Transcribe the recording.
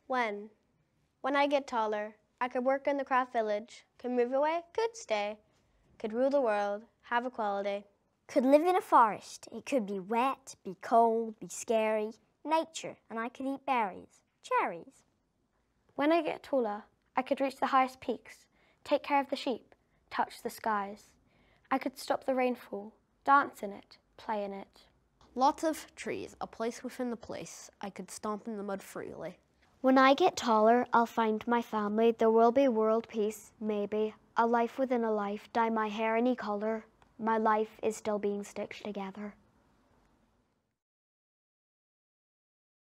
When? When I get taller, I could work in the craft village, could move away, could stay, could rule the world, have equality. Could live in a forest. It could be wet, be cold, be scary. Nature, and I could eat berries, cherries. When I get taller, I could reach the highest peaks, take care of the sheep, touch the skies. I could stop the rainfall, dance in it, play in it. Lots of trees, a place within the place. I could stomp in the mud freely. When I get taller, I'll find my family. There will be world peace, maybe. A life within a life, dye my hair any colour. My life is still being stitched together.